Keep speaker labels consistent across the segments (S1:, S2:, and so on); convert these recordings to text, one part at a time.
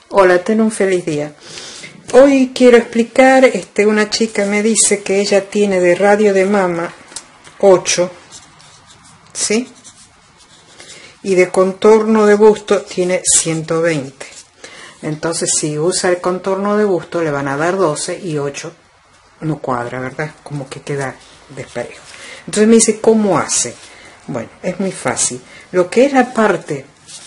S1: Hola, ten un feliz día. Hoy quiero explicar, una chica me dice que ella tiene de radio de mama 8, ¿sí? Y de contorno de busto tiene 120. Entonces, si usa el contorno de busto, le van a dar 12 y 8 no cuadra, ¿verdad? Como que queda desparejo. Entonces me dice, ¿cómo hace? Bueno, es muy fácil. Lo que es la parte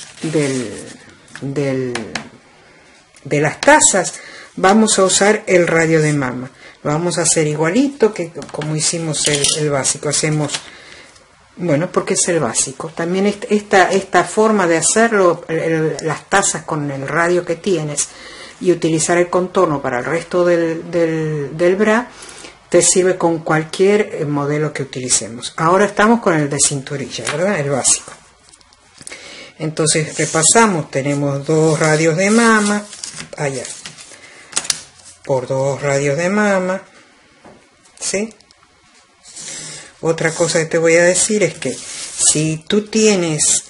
S1: de las tazas, vamos a usar el radio de mama. Lo vamos a hacer igualito que como hicimos el básico. Hacemos, bueno, porque es el básico. También esta forma de hacerlo, las tazas con el radio que tienes y utilizar el contorno para el resto del bra, te sirve con cualquier modelo que utilicemos. Ahora estamos con el de cinturilla, ¿verdad? El básico. Entonces repasamos, tenemos 2 radios de mama, allá, por 2 radios de mama, ¿sí? Otra cosa que te voy a decir es que si tú tienes,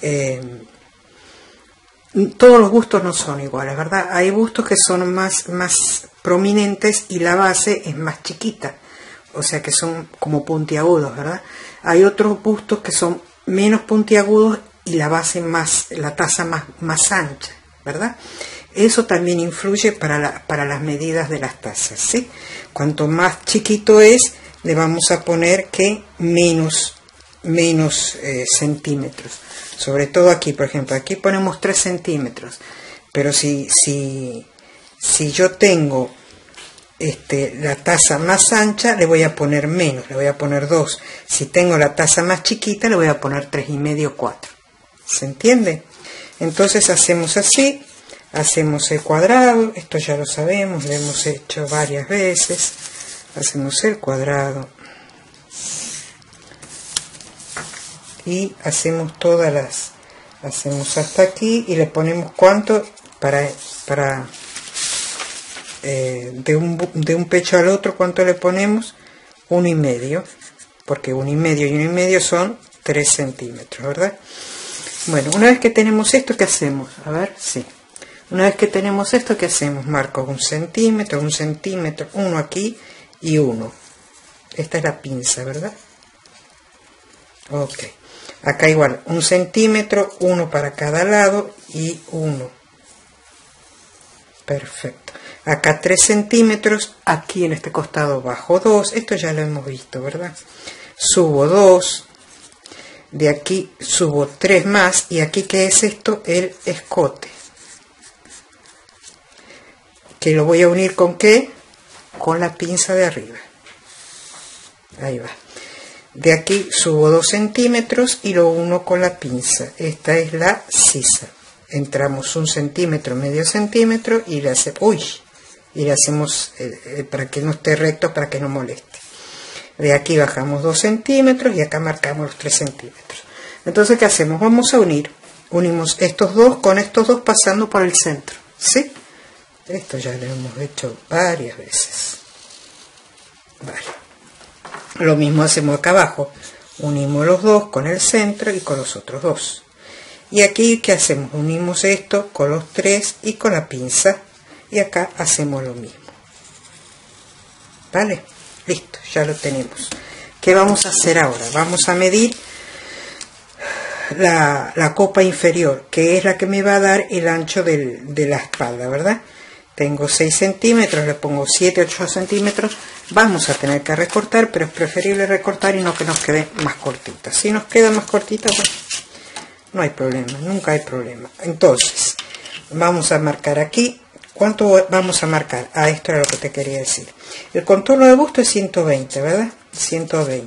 S1: todos los bustos no son iguales, ¿verdad? Hay bustos que son más prominentes y la base es más chiquita, o sea que son como puntiagudos, ¿verdad? Hay otros bustos que son menos puntiagudos y la base la taza más ancha, ¿verdad? Eso también influye para las medidas de las tazas, ¿sí? Cuanto más chiquito es, le vamos a poner que menos centímetros. Sobre todo aquí, por ejemplo, aquí ponemos 3 centímetros. Pero si yo tengo la taza más ancha, le voy a poner menos, le voy a poner 2. Si tengo la taza más chiquita, le voy a poner 3,5, 4. ¿Se entiende? Entonces hacemos así, hacemos el cuadrado, esto ya lo sabemos, lo hemos hecho varias veces. Hacemos el cuadrado y hacemos hacemos hasta aquí y le ponemos cuánto de un pecho al otro, cuánto le ponemos, 1,5, porque 1,5 y 1,5 son 3 centímetros, ¿verdad? Bueno, una vez que tenemos esto, ¿qué hacemos? A ver, sí. Una vez que tenemos esto, ¿qué hacemos? Marco 1 centímetro, 1 centímetro, 1 aquí y 1. Esta es la pinza, ¿verdad? Ok. Acá igual, 1 centímetro, 1 para cada lado y 1. Perfecto. Acá 3 centímetros, aquí en este costado bajo 2. Esto ya lo hemos visto, ¿verdad? Subo 2. De aquí subo 3 más. Y aquí, ¿qué es esto? El escote. Que lo voy a unir ¿con qué? Con la pinza de arriba. Ahí va. De aquí subo 2 centímetros y lo uno con la pinza. Esta es la sisa. Entramos 1 centímetro, medio centímetro y le hacemos para que no esté recto, para que no moleste. De aquí bajamos 2 centímetros y acá marcamos los 3 centímetros. Entonces, ¿qué hacemos? Vamos a unimos estos dos con estos dos pasando por el centro, ¿sí? Esto ya lo hemos hecho varias veces. Vale. Lo mismo hacemos acá abajo. Unimos los dos con el centro y con los otros dos. Y aquí, ¿qué hacemos? Unimos esto con los 3 y con la pinza. Y acá hacemos lo mismo. ¿Vale? Listo, ya lo tenemos. ¿Qué vamos a hacer ahora? Vamos a medir la copa inferior, que es la que me va a dar el ancho de la espalda, ¿verdad? Tengo 6 centímetros, le pongo 7, 8 centímetros. Vamos a tener que recortar, pero es preferible recortar y no que nos quede más cortita. Si nos queda más cortita, bueno, no hay problema, nunca hay problema. Entonces, vamos a marcar aquí. ¿Cuánto vamos a marcar? Ah, esto era lo que te quería decir. El contorno de busto es 120, ¿verdad? 120.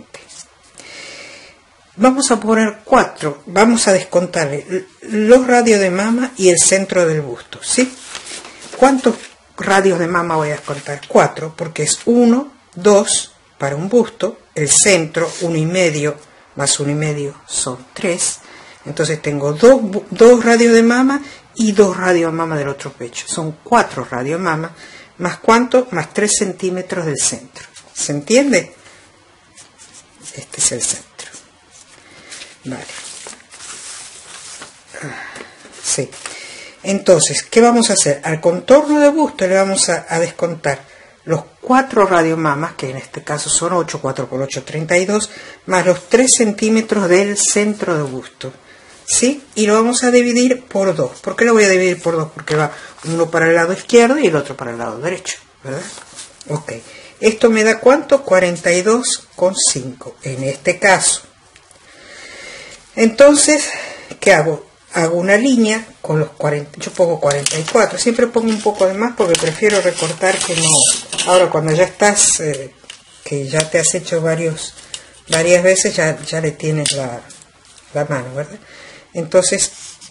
S1: Vamos a poner 4. Vamos a descontarle los radios de mama y el centro del busto, ¿sí? ¿Cuántos radios de mama voy a descontar? 4, porque es 1, 2 para un busto, el centro 1,5 más 1,5 son 3. Entonces tengo 2 radios de mama y 2 radios de mama del otro pecho. Son 4 radios de mama, más ¿cuánto? Más 3 centímetros del centro. ¿Se entiende? Este es el centro. Vale. Sí. Entonces, ¿qué vamos a hacer? Al contorno de busto le vamos a descontar los 4 radiomamas, que en este caso son 8, 4 por 8, 32, más los 3 centímetros del centro de busto, ¿sí? Y lo vamos a dividir por 2. ¿Por qué lo voy a dividir por 2? Porque va uno para el lado izquierdo y el otro para el lado derecho, ¿verdad? Ok. Esto me da ¿cuánto? 42,5 en este caso. Entonces, ¿qué hago? Hago una línea con los 40, yo pongo 44, siempre pongo un poco de más porque prefiero recortar que no. Ahora cuando ya estás, que ya te has hecho varias veces, ya le tienes la mano, ¿verdad? Entonces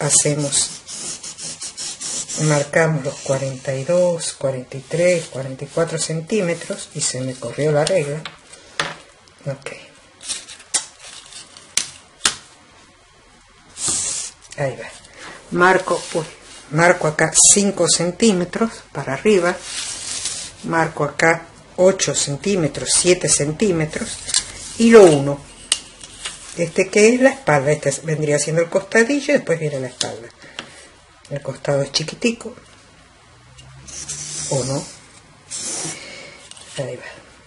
S1: marcamos los 42, 43, 44 centímetros y se me corrió la regla. Ok. Ahí va. Marco acá 5 centímetros para arriba, marco acá 8 centímetros, 7 centímetros y lo uno. Este que es la espalda, este vendría siendo el costadillo y después viene la espalda. El costado es chiquitico, o no. Ahí va.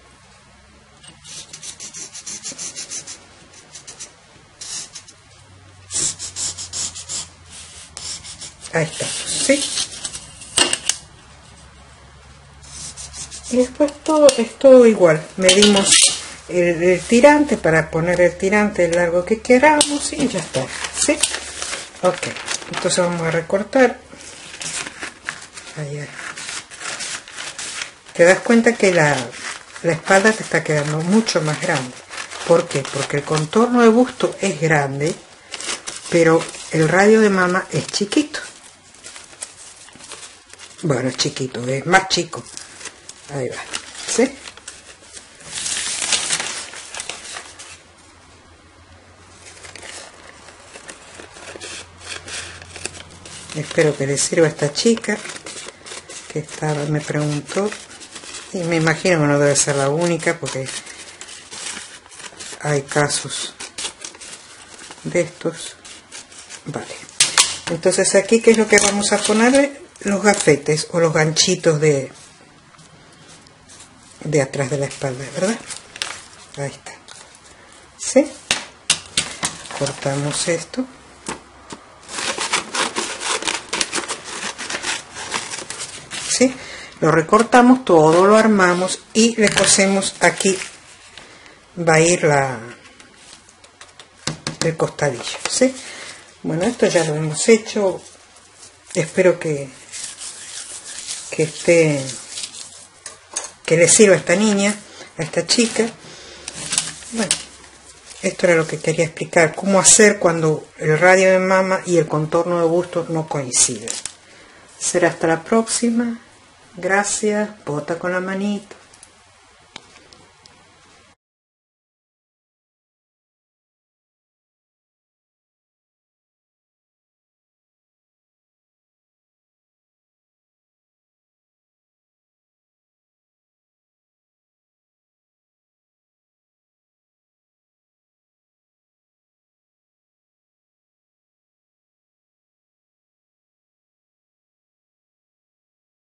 S1: Ahí estamos, ¿sí? Y después es todo igual. Medimos el tirante para poner el tirante el largo que queramos y ya está, ¿sí? Ok, entonces vamos a recortar. Ahí. Te das cuenta que la espalda te está quedando mucho más grande. ¿Por qué? Porque el contorno de busto es grande, pero el radio de mama es chiquito. Bueno, es chiquito, es más chico. Ahí va, ¿sí? Espero que le sirva a esta chica que me preguntó, y me imagino que no debe ser la única porque hay casos de estos. Vale, entonces aquí ¿qué es lo que vamos a ponerle? Los gafetes o los ganchitos de atrás de la espalda, ¿verdad? Ahí está, ¿sí? Cortamos esto. ¿Sí? Lo recortamos todo, lo armamos y le cosemos aquí. Va a ir el costadillo, ¿sí? Bueno, esto ya lo hemos hecho. Espero que le sirva a esta niña, a esta chica. Bueno, esto era lo que quería explicar, cómo hacer cuando el radio de mama y el contorno de busto no coinciden. Será hasta la próxima. Gracias. Bota con la manito.